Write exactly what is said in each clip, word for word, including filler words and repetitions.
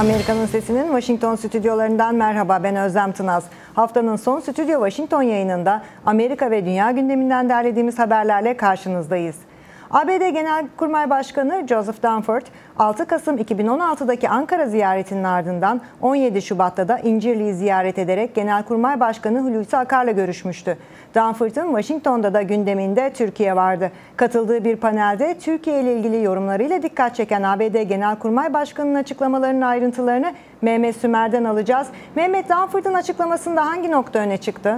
Amerika'nın Sesi'nin Washington stüdyolarından merhaba, ben Özlem Tınaz. Haftanın son Stüdyo Washington yayınında Amerika ve dünya gündeminden derlediğimiz haberlerle karşınızdayız. A B D Genelkurmay Başkanı Joseph Dunford, altı Kasım iki bin on altı'daki Ankara ziyaretinin ardından on yedi Şubat'ta da İncirli'yi ziyaret ederek Genelkurmay Başkanı Hulusi Akar'la görüşmüştü. Dunford'un Washington'da da gündeminde Türkiye vardı. Katıldığı bir panelde Türkiye ile ilgili yorumlarıyla dikkat çeken A B D Genelkurmay Başkanı'nın açıklamalarının ayrıntılarını Mehmet Sümer'den alacağız. Mehmet, Dunford'un açıklamasında hangi nokta öne çıktı?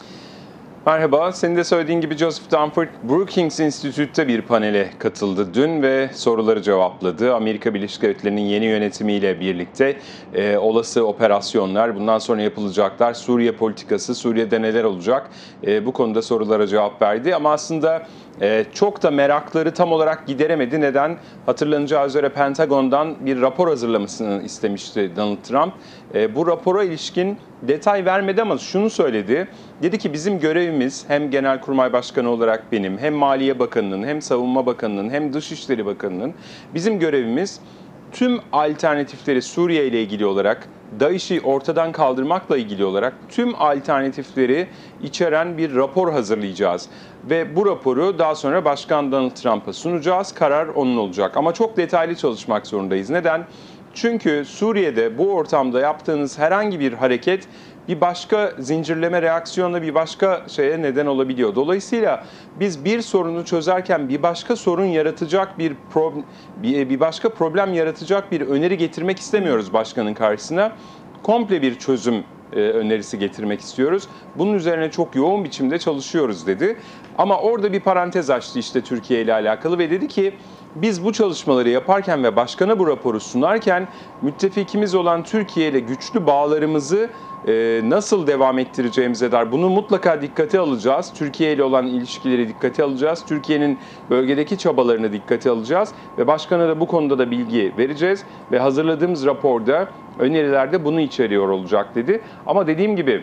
Merhaba, senin de söylediğin gibi Joseph Dunford, Brookings Institute'te bir panele katıldı dün ve soruları cevapladı. Amerika Birleşik Devletleri'nin yeni yönetimiyle birlikte e, olası operasyonlar, bundan sonra yapılacaklar, Suriye politikası, Suriye'de neler olacak, e, bu konuda sorulara cevap verdi. Ama aslında e, çok da merakları tam olarak gideremedi. Neden? Hatırlanacağı üzere Pentagon'dan bir rapor hazırlamasını istemişti Donald Trump. E, bu rapora ilişkin detay vermedi ama şunu söyledi. Dedi ki bizim görevimiz, hem Genelkurmay Başkanı olarak benim, hem Maliye Bakanı'nın, hem Savunma Bakanı'nın, hem Dışişleri Bakanı'nın, bizim görevimiz tüm alternatifleri Suriye ile ilgili olarak, DAEŞ'i ortadan kaldırmakla ilgili olarak tüm alternatifleri içeren bir rapor hazırlayacağız. Ve bu raporu daha sonra Başkan Donald Trump'a sunacağız. Karar onun olacak. Ama çok detaylı çalışmak zorundayız. Neden? Çünkü Suriye'de bu ortamda yaptığınız herhangi bir hareket bir başka zincirleme reaksiyonla bir başka şeye neden olabiliyor. Dolayısıyla biz bir sorunu çözerken bir başka sorun yaratacak bir problem, bir başka problem yaratacak bir öneri getirmek istemiyoruz başkanın karşısına. Komple bir çözüm önerisi getirmek istiyoruz. Bunun üzerine çok yoğun biçimde çalışıyoruz dedi. Ama orada bir parantez açtı işte Türkiye ile alakalı ve dedi ki biz bu çalışmaları yaparken ve başkana bu raporu sunarken müttefikimiz olan Türkiye ile güçlü bağlarımızı e, nasıl devam ettireceğimize dair bunu mutlaka dikkate alacağız. Türkiye ile olan ilişkileri dikkate alacağız. Türkiye'nin bölgedeki çabalarını dikkate alacağız ve başkana da bu konuda da bilgi vereceğiz ve hazırladığımız raporda önerilerde bunu içeriyor olacak dedi. Ama dediğim gibi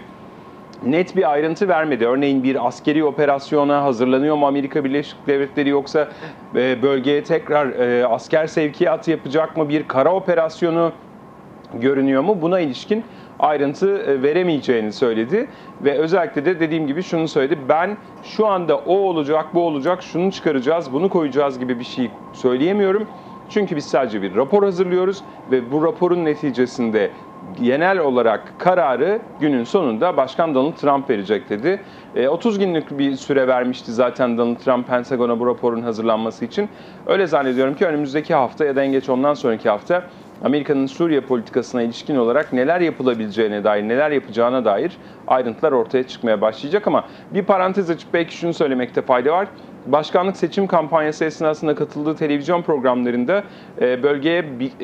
net bir ayrıntı vermedi. Örneğin bir askeri operasyona hazırlanıyor mu Amerika Birleşik Devletleri, yoksa bölgeye tekrar asker sevkiyatı yapacak mı? Bir kara operasyonu görünüyor mu? Buna ilişkin ayrıntı veremeyeceğini söyledi. Ve özellikle de dediğim gibi şunu söyledi. Ben şu anda o olacak, bu olacak, şunu çıkaracağız, bunu koyacağız gibi bir şey söyleyemiyorum. Çünkü biz sadece bir rapor hazırlıyoruz ve bu raporun neticesinde genel olarak kararı günün sonunda Başkan Donald Trump verecek dedi. otuz günlük bir süre vermişti zaten Donald Trump Pentagon'a bu raporun hazırlanması için. Öyle zannediyorum ki önümüzdeki hafta ya da en geç ondan sonraki hafta Amerika'nın Suriye politikasına ilişkin olarak neler yapılabileceğine dair, neler yapacağına dair ayrıntılar ortaya çıkmaya başlayacak. Ama bir parantez açıp belki şunu söylemekte fayda var. Başkanlık seçim kampanyası esnasında katıldığı televizyon programlarında bölgeye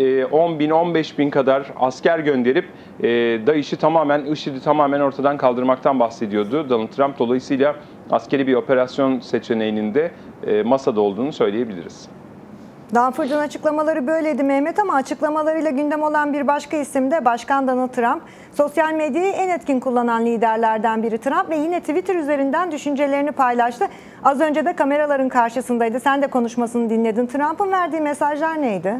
on bin on beş bin kadar asker gönderip DAEŞ'i tamamen, IŞİD'i tamamen ortadan kaldırmaktan bahsediyordu Donald Trump. Dolayısıyla askeri bir operasyon seçeneğinin de masada olduğunu söyleyebiliriz. Dunford'un açıklamaları böyleydi Mehmet, ama açıklamalarıyla gündem olan bir başka isim de Başkan Donald Trump. Sosyal medyayı en etkin kullanan liderlerden biri Trump ve yine Twitter üzerinden düşüncelerini paylaştı. Az önce de kameraların karşısındaydı. Sen de konuşmasını dinledin. Trump'ın verdiği mesajlar neydi?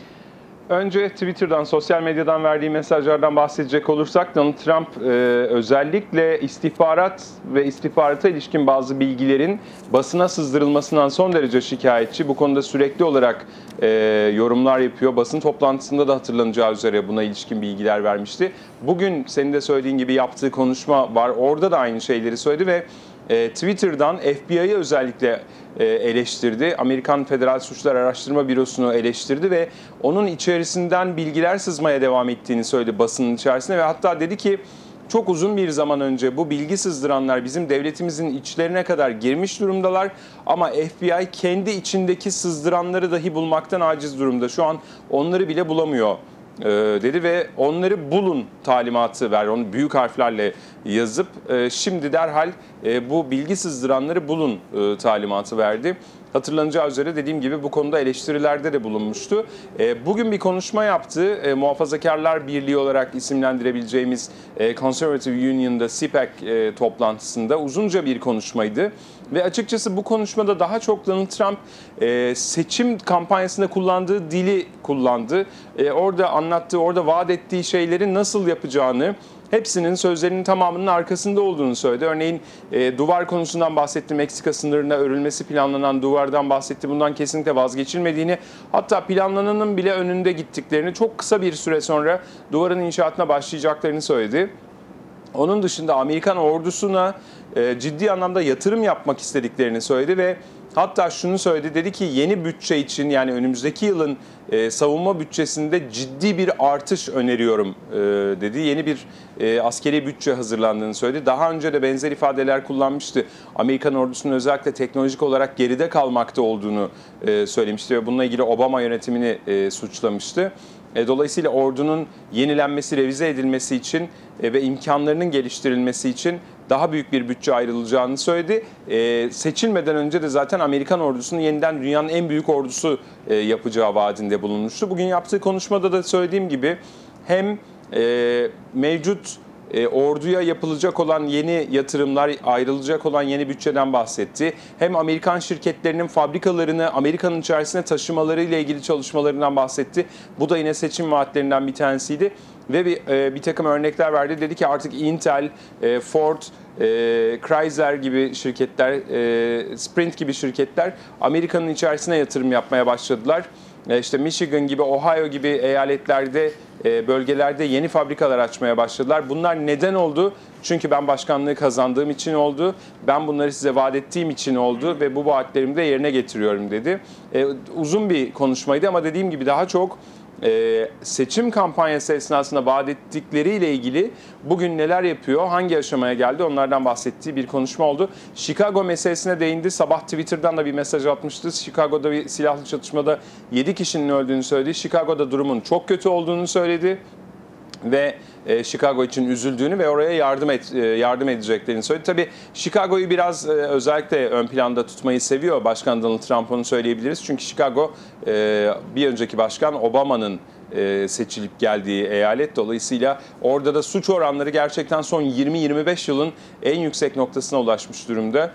Önce Twitter'dan, sosyal medyadan verdiği mesajlardan bahsedecek olursak, Donald Trump e, özellikle istihbarat ve istihbarata ilişkin bazı bilgilerin basına sızdırılmasından son derece şikayetçi. Bu konuda sürekli olarak e, yorumlar yapıyor. Basın toplantısında da hatırlanacağı üzere buna ilişkin bilgiler vermişti. Bugün senin de söylediğin gibi yaptığı konuşma var. Orada da aynı şeyleri söyledi ve E, Twitter'dan F B I'yi özellikle e, eleştirdi. Amerikan Federal Suçlar Araştırma Bürosu'nu eleştirdi ve onun içerisinden bilgiler sızmaya devam ettiğini söyledi basının içerisinde ve hatta dedi ki çok uzun bir zaman önce bu bilgi sızdıranlar bizim devletimizin içlerine kadar girmiş durumdalar ama F B I kendi içindeki sızdıranları dahi bulmaktan aciz durumda. Şu an onları bile bulamıyor dedi ve onları bulun talimatı ver, onu büyük harflerle yazıp şimdi derhal bu bilgi sızdıranları bulun talimatı verdi. Hatırlanacağı üzere dediğim gibi bu konuda eleştirilerde de bulunmuştu. Bugün bir konuşma yaptı. Muhafazakarlar Birliği olarak isimlendirebileceğimiz Conservative Union'da C PAC toplantısında uzunca bir konuşmaydı. Ve açıkçası bu konuşmada daha çok Donald Trump e, seçim kampanyasında kullandığı dili kullandı. E, orada anlattığı, orada vaat ettiği şeyleri nasıl yapacağını, hepsinin sözlerinin tamamının arkasında olduğunu söyledi. Örneğin e, duvar konusundan bahsetti. Meksika sınırına örülmesi planlanan duvardan bahsetti. Bundan kesinlikle vazgeçilmediğini, hatta planlananın bile önünde gittiklerini, çok kısa bir süre sonra duvarın inşaatına başlayacaklarını söyledi. Onun dışında Amerikan ordusuna e, ciddi anlamda yatırım yapmak istediklerini söyledi ve hatta şunu söyledi, dedi ki yeni bütçe için, yani önümüzdeki yılın e, savunma bütçesinde ciddi bir artış öneriyorum e, dedi. Yeni bir e, askeri bütçe hazırlandığını söyledi. Daha önce de benzer ifadeler kullanmıştı. Amerikan ordusunun özellikle teknolojik olarak geride kalmakta olduğunu e, söylemişti ve bununla ilgili Obama yönetimini e, suçlamıştı. Dolayısıyla ordunun yenilenmesi, revize edilmesi için ve imkanlarının geliştirilmesi için daha büyük bir bütçe ayrılacağını söyledi. Seçilmeden önce de zaten Amerikan ordusunun yeniden dünyanın en büyük ordusu yapacağı vaadinde bulunmuştu. Bugün yaptığı konuşmada da söylediğim gibi hem mevcut E, orduya yapılacak olan yeni yatırımlar, ayrılacak olan yeni bütçeden bahsetti. Hem Amerikan şirketlerinin fabrikalarını Amerika'nın içerisine taşımaları ile ilgili çalışmalarından bahsetti. Bu da yine seçim vaatlerinden bir tanesiydi. Ve bir, e, bir takım örnekler verdi. Dedi ki artık Intel, e, Ford, e, Chrysler gibi şirketler, e, Sprint gibi şirketler Amerika'nın içerisine yatırım yapmaya başladılar. İşte Michigan gibi, Ohio gibi eyaletlerde, bölgelerde yeni fabrikalar açmaya başladılar. Bunlar neden oldu? Çünkü ben başkanlığı kazandığım için oldu. Ben bunları size vaat ettiğim için oldu ve bu vaatlerimi de yerine getiriyorum dedi. Uzun bir konuşmaydı ama dediğim gibi daha çok seçim kampanyası esnasında vaat ettikleriyle ilgili bugün neler yapıyor, hangi aşamaya geldi onlardan bahsettiği bir konuşma oldu. Chicago meselesine değindi. Sabah Twitter'dan da bir mesaj atmıştı. Chicago'da bir silahlı çatışmada yedi kişinin öldüğünü söyledi. Chicago'da durumun çok kötü olduğunu söyledi ve Chicago için üzüldüğünü ve oraya yardım et, yardım edeceklerini söyledi. Tabii Chicago'yu biraz özellikle ön planda tutmayı seviyor Başkan Donald Trump, onu söyleyebiliriz. Çünkü Chicago bir önceki başkan Obama'nın seçilip geldiği eyalet. Dolayısıyla orada da suç oranları gerçekten son yirmi yirmi beş yılın en yüksek noktasına ulaşmış durumda.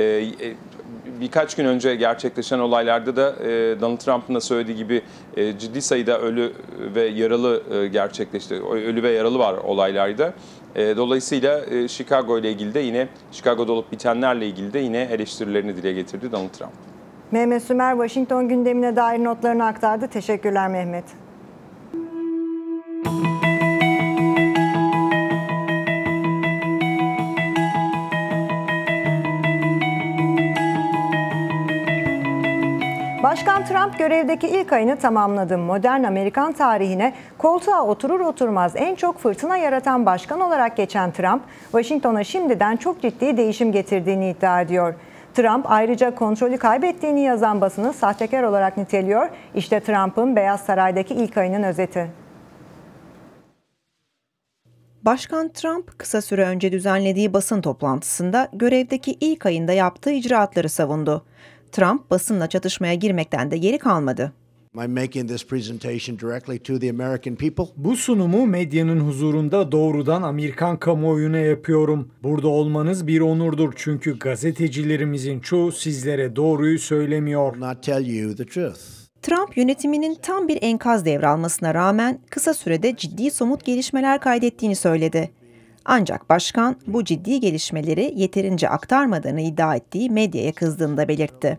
Birkaç gün önce gerçekleşen olaylarda da Donald Trump'ın da söylediği gibi ciddi sayıda ölü ve yaralı gerçekleşti. Ölü ve yaralı var olaylarda. Dolayısıyla Chicago ile ilgili de yine Chicago'da olup bitenlerle ilgili de yine eleştirilerini dile getirdi Donald Trump. Mehmet Sümer Washington gündemine dair notlarını aktardı. Teşekkürler Mehmet. Başkan Trump görevdeki ilk ayını tamamladı. Modern Amerikan tarihine koltuğa oturur oturmaz en çok fırtına yaratan başkan olarak geçen Trump, Washington'a şimdiden çok ciddi değişim getirdiğini iddia ediyor. Trump ayrıca kontrolü kaybettiğini yazan basını sahtekar olarak niteliyor. İşte Trump'ın Beyaz Saray'daki ilk ayının özeti. Başkan Trump kısa süre önce düzenlediği basın toplantısında görevdeki ilk ayında yaptığı icraatları savundu. Trump basınla çatışmaya girmekten de geri kalmadı. Bu sunumu medyanın huzurunda doğrudan Amerikan kamuoyuna yapıyorum. Burada olmanız bir onurdur çünkü gazetecilerimizin çoğu sizlere doğruyu söylemiyor. Trump yönetiminin tam bir enkaz devralmasına rağmen kısa sürede ciddi somut gelişmeler kaydettiğini söyledi. Ancak başkan bu ciddi gelişmeleri yeterince aktarmadığını iddia ettiği medyaya kızdığını da belirtti.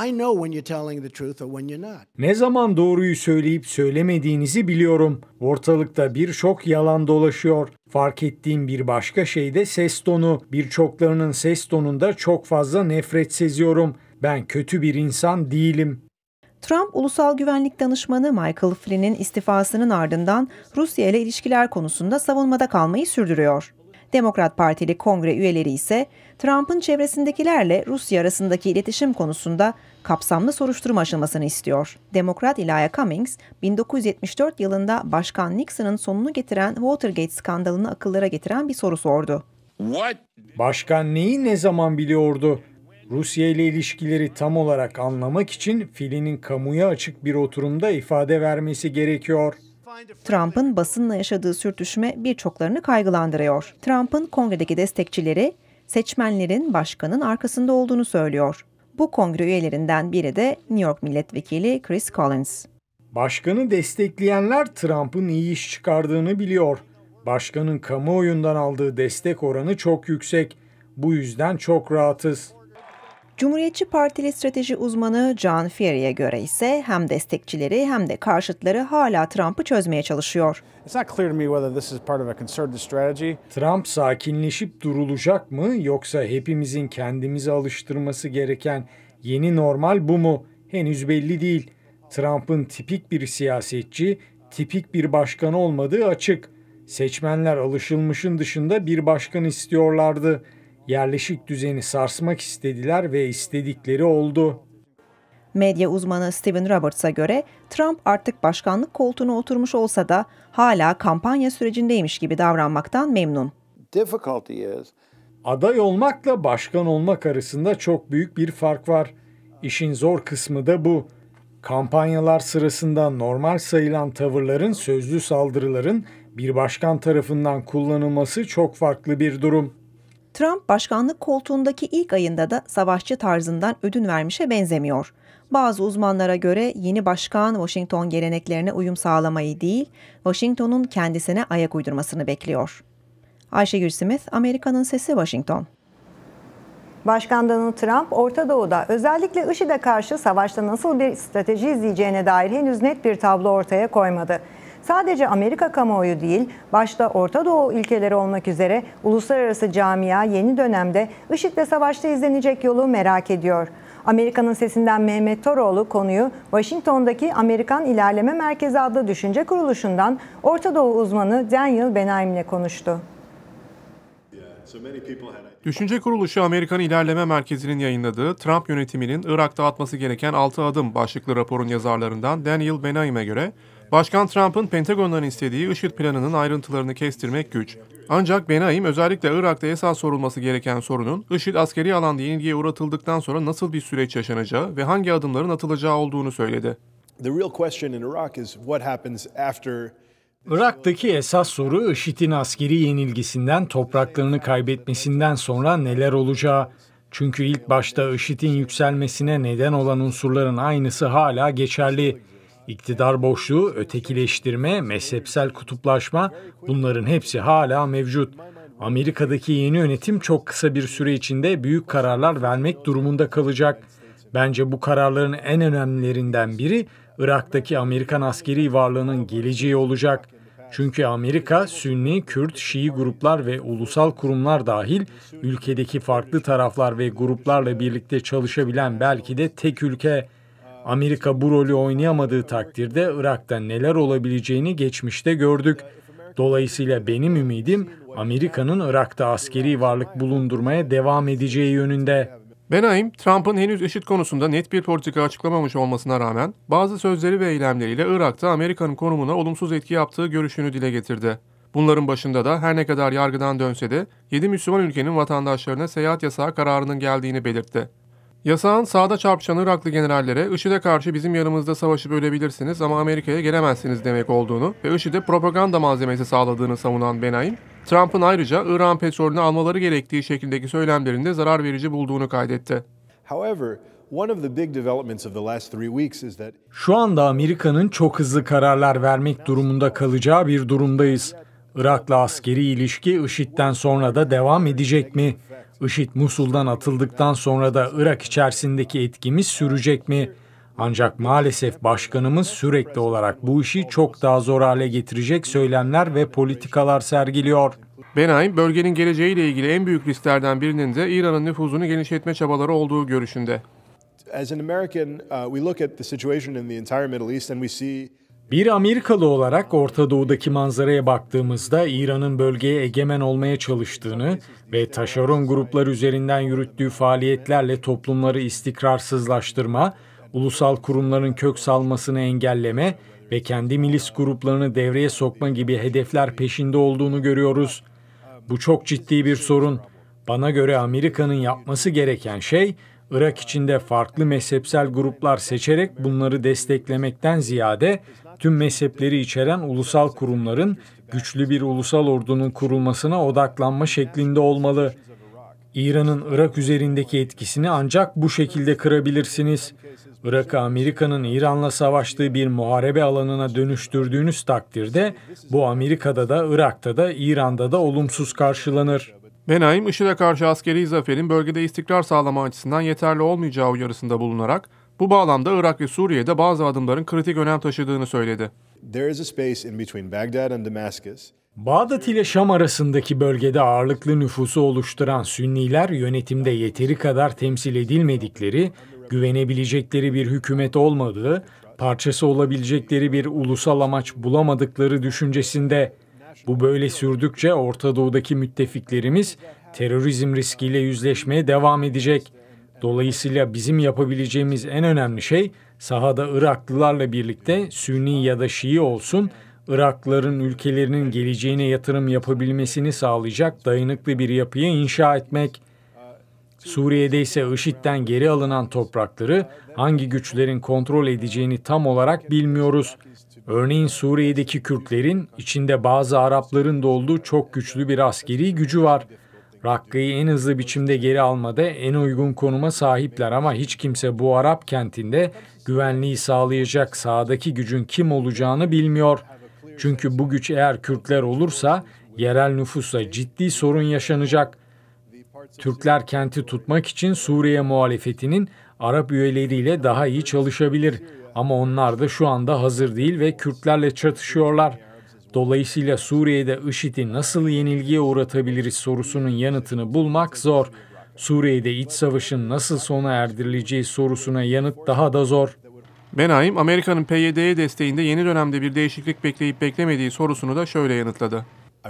Ne zaman doğruyu söyleyip söylemediğinizi biliyorum. Ortalıkta birçok yalan dolaşıyor. Fark ettiğim bir başka şey de ses tonu. Birçoklarının ses tonunda çok fazla nefret seziyorum. Ben kötü bir insan değilim. Trump, Ulusal Güvenlik Danışmanı Michael Flynn'in istifasının ardından Rusya ile ilişkiler konusunda savunmada kalmayı sürdürüyor. Demokrat Partili kongre üyeleri ise Trump'ın çevresindekilerle Rusya arasındaki iletişim konusunda kapsamlı soruşturma aşılmasını istiyor. Demokrat Elijah Cummings, bin dokuz yüz yetmiş dört yılında Başkan Nixon'ın sonunu getiren Watergate skandalını akıllara getiren bir soru sordu. What? Başkan neyi ne zaman biliyordu? Rusya ile ilişkileri tam olarak anlamak için Flynn'in kamuya açık bir oturumda ifade vermesi gerekiyor. Trump'ın basınla yaşadığı sürtüşme birçoklarını kaygılandırıyor. Trump'ın kongredeki destekçileri seçmenlerin başkanın arkasında olduğunu söylüyor. Bu kongre üyelerinden biri de New York Milletvekili Chris Collins. Başkanı destekleyenler Trump'ın iyi iş çıkardığını biliyor. Başkanın kamuoyundan aldığı destek oranı çok yüksek. Bu yüzden çok rahatız. Cumhuriyetçi Partili strateji uzmanı John Ferry'e göre ise hem destekçileri hem de karşıtları hala Trump'ı çözmeye çalışıyor. Trump sakinleşip durulacak mı yoksa hepimizin kendimizi alıştırması gereken yeni normal bu mu? Henüz belli değil. Trump'ın tipik bir siyasetçi, tipik bir başkan olmadığı açık. Seçmenler alışılmışın dışında bir başkan istiyorlardı. Yerleşik düzeni sarsmak istediler ve istedikleri oldu. Medya uzmanı Stephen Roberts'a göre Trump artık başkanlık koltuğuna oturmuş olsa da hala kampanya sürecindeymiş gibi davranmaktan memnun. Aday olmakla başkan olmak arasında çok büyük bir fark var. İşin zor kısmı da bu. Kampanyalar sırasında normal sayılan tavırların, sözlü saldırıların bir başkan tarafından kullanılması çok farklı bir durum. Trump başkanlık koltuğundaki ilk ayında da savaşçı tarzından ödün vermişe benzemiyor. Bazı uzmanlara göre yeni başkan Washington geleneklerine uyum sağlamayı değil, Washington'un kendisine ayak uydurmasını bekliyor. Ayşegül Smith, Amerika'nın Sesi, Washington. Başkan Donald Trump, Orta Doğu'da özellikle IŞİD'e karşı savaşta nasıl bir strateji izleyeceğine dair henüz net bir tablo ortaya koymadı. Sadece Amerika kamuoyu değil, başta Orta Doğu ülkeleri olmak üzere uluslararası camia yeni dönemde IŞİD'le savaşta izlenecek yolu merak ediyor. Amerika'nın Sesi'nden Mehmet Toroğlu konuyu Washington'daki Amerikan İlerleme Merkezi adlı düşünce kuruluşundan Orta Doğu uzmanı Daniel Benaim ile konuştu. Düşünce Kuruluşu Amerikan İlerleme Merkezi'nin yayınladığı Trump yönetiminin Irak'ta atması gereken altı adım başlıklı raporun yazarlarından Daniel Benaim'e göre, Başkan Trump'ın Pentagon'dan istediği IŞİD planının ayrıntılarını kestirmek güç. Ancak Benaim özellikle Irak'ta esas sorulması gereken sorunun IŞİD askeri alanda yenilgiye uğratıldıktan sonra nasıl bir süreç yaşanacağı ve hangi adımların atılacağı olduğunu söyledi. Irak'taki esas soru IŞİD'in askeri yenilgisinden, topraklarını kaybetmesinden sonra neler olacağı. Çünkü ilk başta IŞİD'in yükselmesine neden olan unsurların aynısı hala geçerli. İktidar boşluğu, ötekileştirme, mezhepsel kutuplaşma, bunların hepsi hala mevcut. Amerika'daki yeni yönetim çok kısa bir süre içinde büyük kararlar vermek durumunda kalacak. Bence bu kararların en önemlilerinden biri Irak'taki Amerikan askeri varlığının geleceği olacak. Çünkü Amerika, Sünni, Kürt, Şii gruplar ve ulusal kurumlar dahil ülkedeki farklı taraflar ve gruplarla birlikte çalışabilen belki de tek ülke. Amerika bu rolü oynayamadığı takdirde Irak'ta neler olabileceğini geçmişte gördük. Dolayısıyla benim ümidim Amerika'nın Irak'ta askeri varlık bulundurmaya devam edeceği yönünde. Benaim, Trump'ın henüz IŞİD konusunda net bir politika açıklamamış olmasına rağmen bazı sözleri ve eylemleriyle Irak'ta Amerika'nın konumuna olumsuz etki yaptığı görüşünü dile getirdi. Bunların başında da her ne kadar yargıdan dönse de yedi Müslüman ülkenin vatandaşlarına seyahat yasağı kararının geldiğini belirtti. Yasağın sağda çarpışan Iraklı generallere IŞİD'e karşı bizim yanımızda savaşıp ölebilirsiniz ama Amerika'ya gelemezsiniz demek olduğunu ve IŞİD'e propaganda malzemesi sağladığını savunan Benaim, Trump'ın ayrıca İran petrolünü almaları gerektiği şeklindeki söylemlerinde zarar verici bulduğunu kaydetti. Şu anda Amerika'nın çok hızlı kararlar vermek durumunda kalacağı bir durumdayız. Irak'la askeri ilişki IŞİD'den sonra da devam edecek mi? IŞİD Musul'dan atıldıktan sonra da Irak içerisindeki etkimiz sürecek mi? Ancak maalesef başkanımız sürekli olarak bu işi çok daha zor hale getirecek söylemler ve politikalar sergiliyor. Benaim, bölgenin geleceğiyle ilgili en büyük risklerden birinin de İran'ın nüfuzunu genişletme çabaları olduğu görüşünde. Bir Amerikalı olarak Orta Doğu'daki manzaraya baktığımızda İran'ın bölgeye egemen olmaya çalıştığını ve taşeron gruplar üzerinden yürüttüğü faaliyetlerle toplumları istikrarsızlaştırma, ulusal kurumların kök salmasını engelleme ve kendi milis gruplarını devreye sokma gibi hedefler peşinde olduğunu görüyoruz. Bu çok ciddi bir sorun. Bana göre Amerika'nın yapması gereken şey, Irak içinde farklı mezhepsel gruplar seçerek bunları desteklemekten ziyade tüm mezhepleri içeren ulusal kurumların güçlü bir ulusal ordunun kurulmasına odaklanma şeklinde olmalı. İran'ın Irak üzerindeki etkisini ancak bu şekilde kırabilirsiniz. Irak'ı Amerika'nın İran'la savaştığı bir muharebe alanına dönüştürdüğünüz takdirde bu Amerika'da da, Irak'ta da, İran'da da olumsuz karşılanır. Benaim, IŞİD'e karşı askeri zaferin bölgede istikrar sağlama açısından yeterli olmayacağı uyarısında bulunarak, bu bağlamda Irak ve Suriye'de bazı adımların kritik önem taşıdığını söyledi. Bağdat ile Şam arasındaki bölgede ağırlıklı nüfusu oluşturan Sünniler yönetimde yeteri kadar temsil edilmedikleri, güvenebilecekleri bir hükümet olmadığı, parçası olabilecekleri bir ulusal amaç bulamadıkları düşüncesinde. Bu böyle sürdükçe Orta Doğu'daki müttefiklerimiz terörizm riskiyle yüzleşmeye devam edecek. Dolayısıyla bizim yapabileceğimiz en önemli şey sahada Iraklılarla birlikte Sünni ya da Şii olsun, Iraklıların ülkelerinin geleceğine yatırım yapabilmesini sağlayacak dayanıklı bir yapıyı inşa etmek. Suriye'de ise IŞİD'den geri alınan toprakları hangi güçlerin kontrol edeceğini tam olarak bilmiyoruz. Örneğin Suriye'deki Kürtlerin içinde bazı Arapların da olduğu çok güçlü bir askeri gücü var. Rakka'yı en hızlı biçimde geri almada en uygun konuma sahipler ama hiç kimse bu Arap kentinde güvenliği sağlayacak sahadaki gücün kim olacağını bilmiyor. Çünkü bu güç eğer Kürtler olursa yerel nüfusa ciddi sorun yaşanacak. Türkler kenti tutmak için Suriye muhalefetinin Arap üyeleriyle daha iyi çalışabilir. Ama onlar da şu anda hazır değil ve Kürtlerle çatışıyorlar. Dolayısıyla Suriye'de IŞİD'i nasıl yenilgiye uğratabiliriz sorusunun yanıtını bulmak zor. Suriye'de iç savaşın nasıl sona erdirileceği sorusuna yanıt daha da zor. Benaim, Amerika'nın P Y D'ye desteğinde yeni dönemde bir değişiklik bekleyip beklemediği sorusunu da şöyle yanıtladı.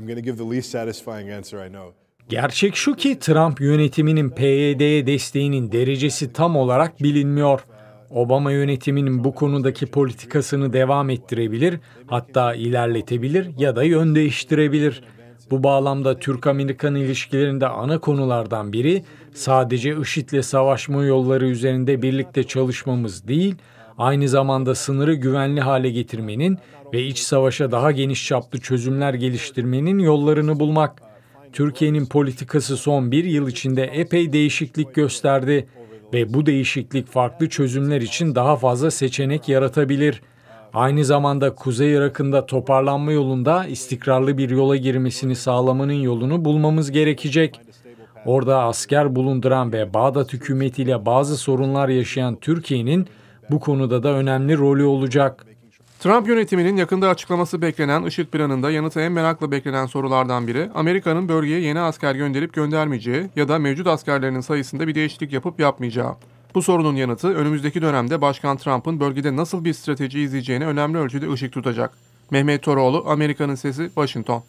Gerçek şu ki Trump yönetiminin P Y D'ye desteğinin derecesi tam olarak bilinmiyor. Obama yönetiminin bu konudaki politikasını devam ettirebilir, hatta ilerletebilir ya da yön değiştirebilir. Bu bağlamda Türk-Amerikan ilişkilerinde ana konulardan biri sadece IŞİD'le savaşma yolları üzerinde birlikte çalışmamız değil, aynı zamanda sınırı güvenli hale getirmenin ve iç savaşa daha geniş çaplı çözümler geliştirmenin yollarını bulmak. Türkiye'nin politikası son bir yıl içinde epey değişiklik gösterdi ve bu değişiklik farklı çözümler için daha fazla seçenek yaratabilir. Aynı zamanda Kuzey Irak'ın da toparlanma yolunda istikrarlı bir yola girmesini sağlamanın yolunu bulmamız gerekecek. Orada asker bulunduran ve Bağdat hükümetiyle bazı sorunlar yaşayan Türkiye'nin bu konuda da önemli rolü olacak. Trump yönetiminin yakında açıklaması beklenen IŞİD planında yanıtı en merakla beklenen sorulardan biri, Amerika'nın bölgeye yeni asker gönderip göndermeyeceği ya da mevcut askerlerinin sayısında bir değişiklik yapıp yapmayacağı. Bu sorunun yanıtı önümüzdeki dönemde Başkan Trump'ın bölgede nasıl bir strateji izleyeceğine önemli ölçüde ışık tutacak. Mehmet Toroğlu, Amerika'nın Sesi, Washington.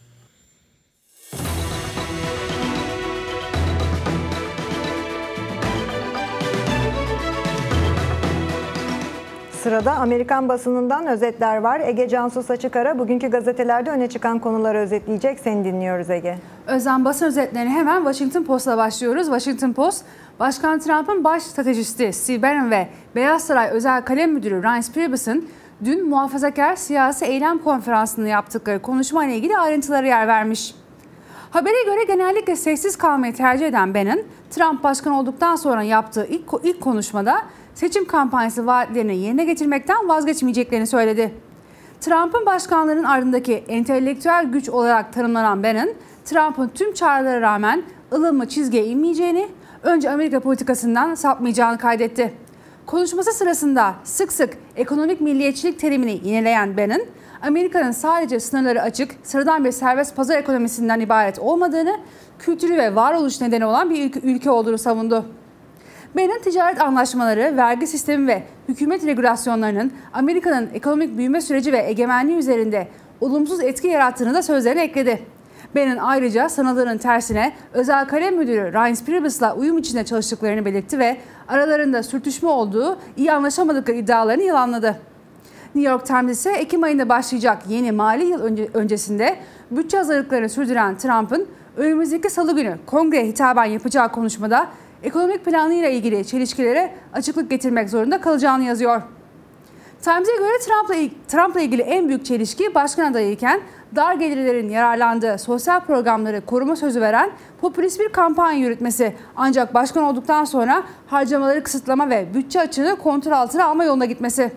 Sırada Amerikan basınından özetler var. Ege Cansu Saçıkara bugünkü gazetelerde öne çıkan konuları özetleyecek. Seni dinliyoruz Ege. Özlem, basın özetlerine hemen Washington Post'la başlıyoruz. Washington Post, Başkan Trump'ın baş stratejisti Steve Bannon ve Beyaz Saray Özel Kalem Müdürü Reince Priebus'un dün muhafazakar siyasi eylem konferansında yaptıkları konuşma ile ilgili ayrıntılara yer vermiş. Habere göre genellikle sessiz kalmayı tercih eden Bannon, Trump başkan olduktan sonra yaptığı ilk, ilk konuşmada seçim kampanyası vaatlerini yerine getirmekten vazgeçmeyeceklerini söyledi. Trump'ın başkanlığının ardındaki entelektüel güç olarak tanımlanan Bannon, Trump'ın tüm çağrılara rağmen ılımlı çizgiye inmeyeceğini, önce Amerika politikasından sapmayacağını kaydetti. Konuşması sırasında sık sık ekonomik milliyetçilik terimini yineleyen Bannon, Amerika'nın sadece sınırları açık, sıradan bir serbest pazar ekonomisinden ibaret olmadığını, kültürü ve varoluş nedeni olan bir ülke olduğunu savundu. Bannon, ticaret anlaşmaları, vergi sistemi ve hükümet regülasyonlarının Amerika'nın ekonomik büyüme süreci ve egemenliği üzerinde olumsuz etki yarattığını da sözlerine ekledi. Bannon ayrıca sanıldığının tersine Özel Kalem Müdürü Reince Priebus'la uyum içinde çalıştıklarını belirtti ve aralarında sürtüşme olduğu, iyi anlaşamadıkları iddialarını yalanladı. New York Times ise Ekim ayında başlayacak yeni mali yıl önce, öncesinde bütçe hazırlıklarını sürdüren Trump'ın önümüzdeki salı günü kongreye hitaben yapacağı konuşmada ekonomik planıyla ilgili çelişkilere açıklık getirmek zorunda kalacağını yazıyor. Times'e göre Trump'la, Trump'la ilgili en büyük çelişki başkan adayıyken dar gelirlerin yararlandığı sosyal programları koruma sözü veren popülist bir kampanya yürütmesi. Ancak başkan olduktan sonra harcamaları kısıtlama ve bütçe açığını kontrol altına alma yoluna gitmesi.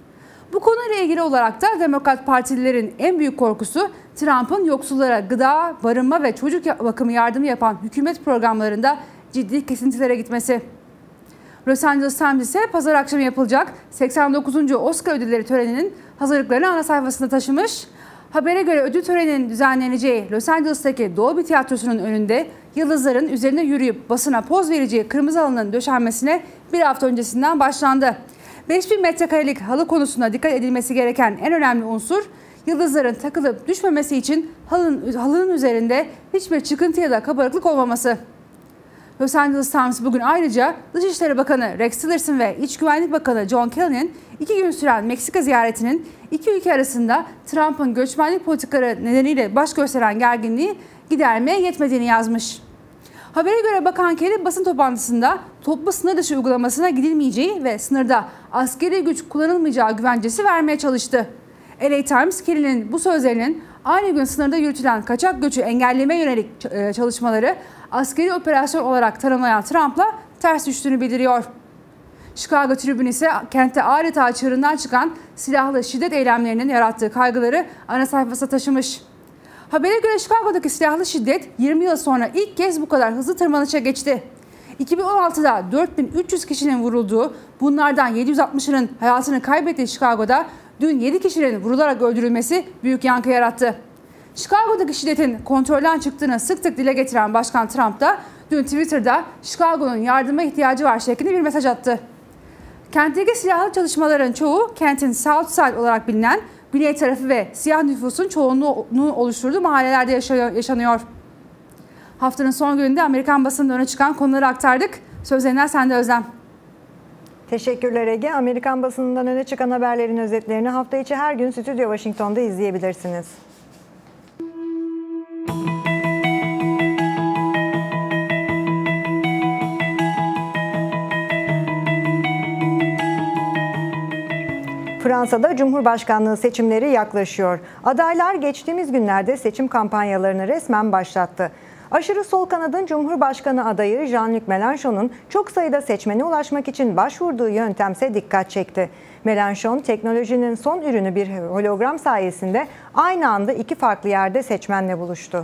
Bu konuyla ilgili olarak da Demokrat Partililerin en büyük korkusu Trump'ın yoksullara gıda, barınma ve çocuk bakımı yardımı yapan hükümet programlarında ciddi kesintilere gitmesi. Los Angeles Times ise pazar akşamı yapılacak seksen dokuzuncu Oscar ödülleri töreninin hazırlıklarını ana sayfasında taşımış. Habere göre ödül töreninin düzenleneceği Los Angeles'taki Dolby Tiyatrosu'nun önünde yıldızların üzerine yürüyüp basına poz vereceği kırmızı halının döşenmesine bir hafta öncesinden başlandı. beş bin metrekarelik halı konusunda dikkat edilmesi gereken en önemli unsur, yıldızların takılıp düşmemesi için halının, halının üzerinde hiçbir çıkıntı ya da kabarıklık olmaması. Los Angeles Times bugün ayrıca Dışişleri Bakanı Rex Tillerson ve İç Güvenlik Bakanı John Kelly'nin iki gün süren Meksika ziyaretinin iki ülke arasında Trump'ın göçmenlik politikaları nedeniyle baş gösteren gerginliği gidermeye yetmediğini yazmış. Habere göre Bakan Kelly basın toplantısında toplu sınır dışı uygulamasına gidilmeyeceği ve sınırda askeri güç kullanılmayacağı güvencesi vermeye çalıştı. L A Times, Kelly'nin bu sözlerinin aynı gün sınırda yürütülen kaçak göçü engelleme yönelik çalışmaları askeri operasyon olarak tanımlayan Trump'la ters düştüğünü bildiriyor. Chicago Tribune ise kentte adeta çığırından çıkan silahlı şiddet eylemlerinin yarattığı kaygıları ana sayfasına taşımış. Habere göre Chicago'daki silahlı şiddet yirmi yıl sonra ilk kez bu kadar hızlı tırmanışa geçti. iki bin on altıda dört bin üç yüz kişinin vurulduğu, bunlardan yedi yüz altmışının hayatını kaybettiği Chicago'da dün yedi kişinin vurularak öldürülmesi büyük yankı yarattı. Chicago'daki şiddetin kontrolden çıktığını sık sık dile getiren Başkan Trump da dün Twitter'da Chicago'nun yardıma ihtiyacı var şeklinde bir mesaj attı. Kentteki silahlı çalışmaların çoğu kentin South Side olarak bilinen güney tarafı ve siyah nüfusun çoğunluğunu oluşturduğu mahallelerde yaşanıyor. Haftanın son gününde Amerikan basınında öne çıkan konuları aktardık. Sözlerinden sende Özlem. Teşekkürler Ege. Amerikan basınından öne çıkan haberlerin özetlerini hafta içi her gün Stüdyo Washington'da izleyebilirsiniz. Fransa'da Cumhurbaşkanlığı seçimleri yaklaşıyor. Adaylar geçtiğimiz günlerde seçim kampanyalarını resmen başlattı. Aşırı sol kanadın Cumhurbaşkanı adayı Jean-Luc Mélenchon'un çok sayıda seçmene ulaşmak için başvurduğu yöntemse dikkat çekti. Mélenchon, teknolojinin son ürünü bir hologram sayesinde aynı anda iki farklı yerde seçmenle buluştu.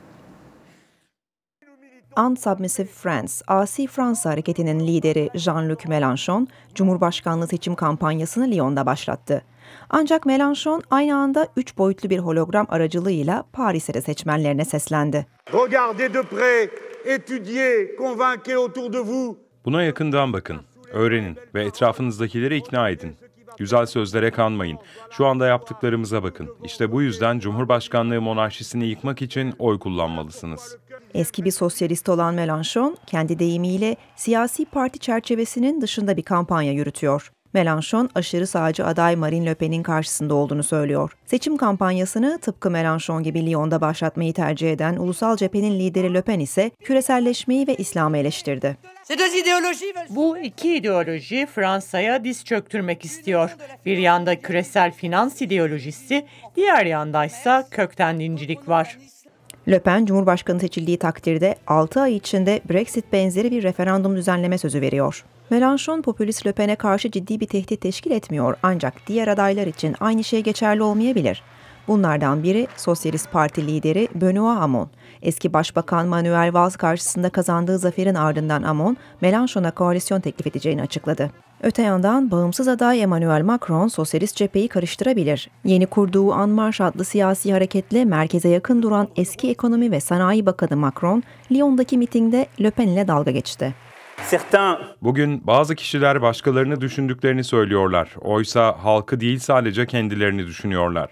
Unsubmissive France, Asi Fransa hareketinin lideri Jean-Luc Mélenchon, Cumhurbaşkanlığı seçim kampanyasını Lyon'da başlattı. Ancak Mélenchon aynı anda üç boyutlu bir hologram aracılığıyla Paris'e de seçmenlerine seslendi. Regardez de près, étudiez, convainquez autour de vous. Buna yakından bakın, öğrenin ve etrafınızdakileri ikna edin. Güzel sözlere kanmayın. Şu anda yaptıklarımıza bakın. İşte bu yüzden Cumhurbaşkanlığı monarşisini yıkmak için oy kullanmalısınız. Eski bir sosyalist olan Mélenchon, kendi deyimiyle siyasi parti çerçevesinin dışında bir kampanya yürütüyor. Mélenchon, aşırı sağcı aday Marine Le Pen'in karşısında olduğunu söylüyor. Seçim kampanyasını tıpkı Mélenchon gibi Lyon'da başlatmayı tercih eden ulusal cephenin lideri Le Pen ise küreselleşmeyi ve İslam'ı eleştirdi. Bu iki ideoloji Fransa'ya diz çöktürmek istiyor. Bir yanda küresel finans ideolojisi, diğer yandaysa kökten dincilik var. Le Pen, Cumhurbaşkanı seçildiği takdirde altı ay içinde Brexit benzeri bir referandum düzenleme sözü veriyor. Mélenchon, popülist Le Pen'e karşı ciddi bir tehdit teşkil etmiyor ancak diğer adaylar için aynı şey geçerli olmayabilir. Bunlardan biri Sosyalist Parti lideri Benoît Hamon. Eski Başbakan Manuel Valls karşısında kazandığı zaferin ardından Hamon, Mélenchon'a koalisyon teklif edeceğini açıkladı. Öte yandan bağımsız aday Emmanuel Macron sosyalist cepheyi karıştırabilir. Yeni kurduğu En Marche adlı siyasi hareketle merkeze yakın duran eski ekonomi ve sanayi bakanı Macron, Lyon'daki mitingde Le Pen ile dalga geçti. Bugün bazı kişiler başkalarını düşündüklerini söylüyorlar. Oysa halkı değil sadece kendilerini düşünüyorlar.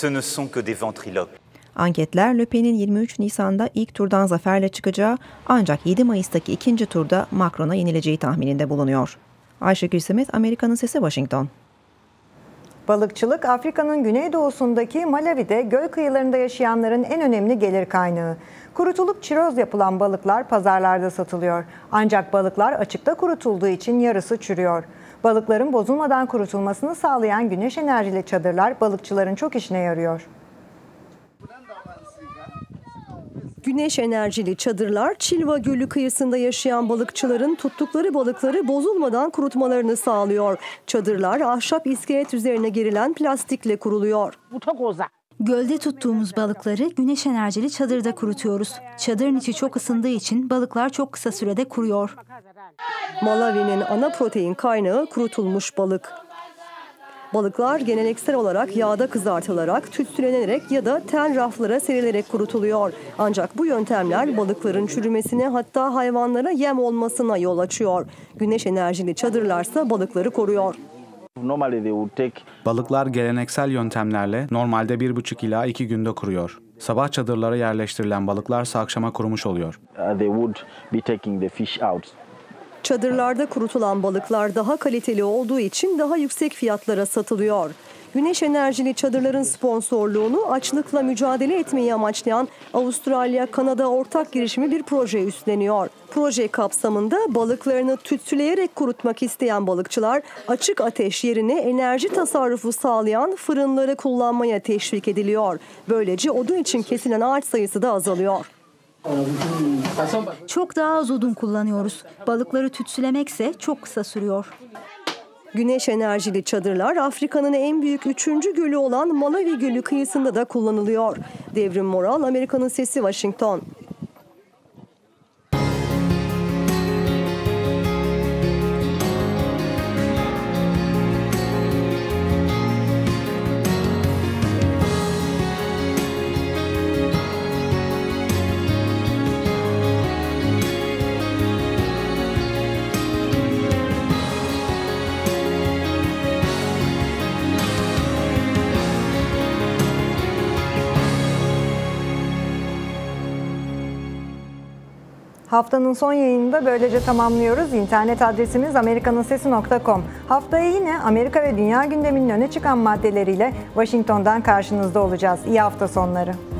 Anketler Le Pen'in yirmi üç Nisan'da ilk turdan zaferle çıkacağı ancak yedi Mayıs'taki ikinci turda Macron'a yenileceği tahmininde bulunuyor. Ayşegül Semet, Amerika'nın Sesi, Washington. Balıkçılık, Afrika'nın güneydoğusundaki Malawi'de göl kıyılarında yaşayanların en önemli gelir kaynağı. Kurutulup çiroz yapılan balıklar pazarlarda satılıyor. Ancak balıklar açıkta kurutulduğu için yarısı çürüyor. Balıkların bozulmadan kurutulmasını sağlayan güneş enerjili çadırlar balıkçıların çok işine yarıyor. Güneş enerjili çadırlar, Çilva Gölü kıyısında yaşayan balıkçıların tuttukları balıkları bozulmadan kurutmalarını sağlıyor. Çadırlar ahşap iskelet üzerine gerilen plastikle kuruluyor. Gölde tuttuğumuz balıkları güneş enerjili çadırda kurutuyoruz. Çadırın içi çok ısındığı için balıklar çok kısa sürede kuruyor. Malawi'nin ana protein kaynağı kurutulmuş balık. Balıklar geleneksel olarak yağda kızartılarak, tütsülenerek ya da ten raflara serilerek kurutuluyor. Ancak bu yöntemler balıkların çürümesine, hatta hayvanlara yem olmasına yol açıyor. Güneş enerjili çadırlarsa balıkları koruyor. Balıklar geleneksel yöntemlerle normalde bir buçuk ila iki günde kuruyor. Sabah çadırlara yerleştirilen balıklarsa akşama kurumuş oluyor. Çadırlarda kurutulan balıklar daha kaliteli olduğu için daha yüksek fiyatlara satılıyor. Güneş enerjili çadırların sponsorluğunu açlıkla mücadele etmeyi amaçlayan Avustralya-Kanada ortak girişimi bir proje üstleniyor. Proje kapsamında balıklarını tütsüleyerek kurutmak isteyen balıkçılar açık ateş yerine enerji tasarrufu sağlayan fırınları kullanmaya teşvik ediliyor. Böylece odun için kesilen ağaç sayısı da azalıyor. Çok daha az odun kullanıyoruz. Balıkları tütsülemekse çok kısa sürüyor. Güneş enerjili çadırlar Afrika'nın en büyük üçüncü gölü olan Malawi Gölü kıyısında da kullanılıyor. Devrim Moral, Amerika'nın Sesi, Washington. Haftanın son yayınını da böylece tamamlıyoruz. İnternet adresimiz amerikanın sesi nokta com. Haftaya yine Amerika ve dünya gündeminin öne çıkan maddeleriyle Washington'dan karşınızda olacağız. İyi hafta sonları.